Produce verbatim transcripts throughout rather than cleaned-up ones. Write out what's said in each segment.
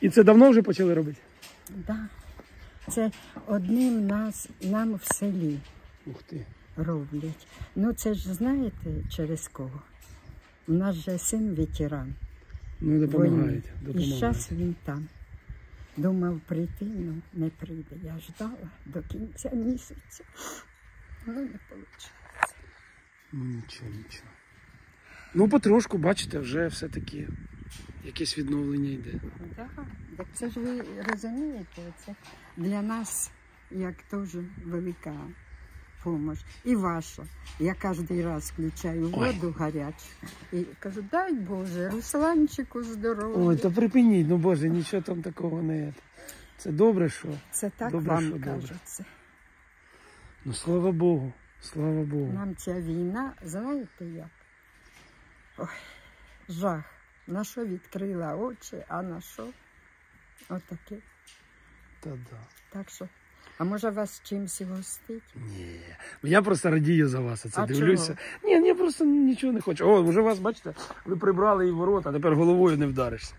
І це давно вже почали робити? Так. Да. Це одним нас, нам в селі Ух ти. роблять. Ну це ж знаєте через кого? У нас же син ветеран. Ну, допомагають. І допомагають. зараз він там. Думав прийти, ну не прийде. Я ждала до кінця місяця. Ну не вийшло. Ну нічого, нічого. Ну потрошку, бачите, вже все-таки якесь відновлення йде. Так, так це ж ви розумієте, це для нас як теж велика допомога. І ваша. Я кожен раз включаю воду Ой. гарячу і кажу, дай Боже, Русланчику здоров'я. Ой, та припиніть, ну Боже, нічого там такого не є. Це добре, що? Це так добре, вам що кажеться. Ну слава Богу, слава Богу. Нам ця війна, знаєте як? Ой, жах. На що відкрила очі, а на що? Отаке. Та-да. Так що, а може вас чимось гостить? Ні, я просто радію за вас, оце а дивлюся. Чого? Ні, я просто нічого не хочу. О, вже вас, бачите, ви прибрали і ворота, а тепер головою не вдаришся.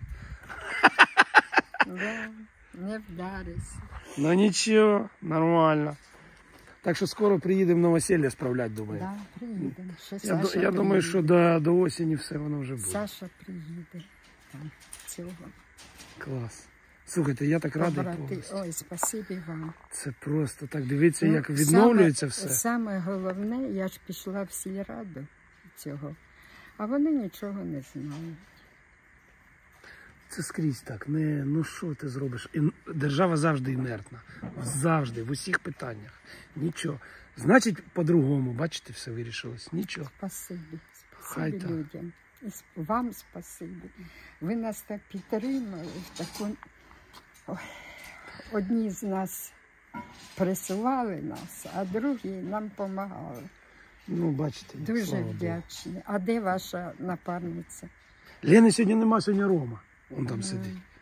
Да, не вдаришся. Ну нічого, нормально. Так що скоро приїдемо новосілля справляти, думаю. Да, приїдемо. Ще Я, Саша я думаю, приїде. що до, до осені все воно вже буде. Саша приїде. Там, цього. Клас. Слухайте, я так радий Побрати. повністю. Ой, спасибі вам. Це просто так, дивіться, Ну, як відновлюється саме, все. Саме головне, я ж пішла в сільраду цього, а вони нічого не знають. Це скрізь так. Не, ну що ти зробиш? І держава завжди інертна. Завжди, в усіх питаннях. Нічого. Значить, по-другому, бачите, все вирішилось. Нічого. Спасибі. Хай Спасибі так. людям. І с- вам спасибі. Ви нас так підтримали. В таку... Ой. Одні з нас присували нас, а другі нам допомагали. Ну, бачите. Дуже слава Богу. вдячні. А де ваша напарниця? Лени сьогодні нема, сьогодні Рома. Он там Ой. сидить.